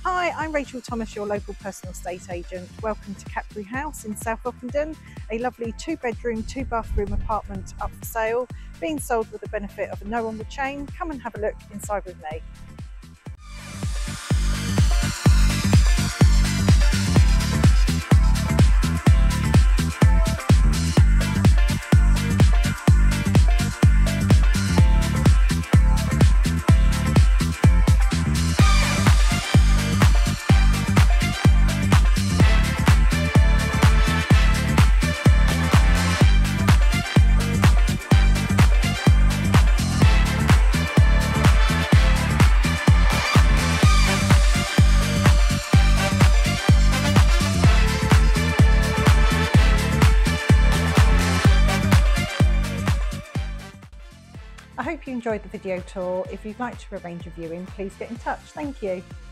Hi, I'm Rachel Thomas, your local personal estate agent. Welcome to Capri House in South Ockendon, a lovely 2-bedroom, 2-bathroom apartment up for sale, being sold with the benefit of a no on the chain. Come and have a look inside with me. I hope you enjoyed the video tour. If you'd like to arrange a viewing, please get in touch. Thank you.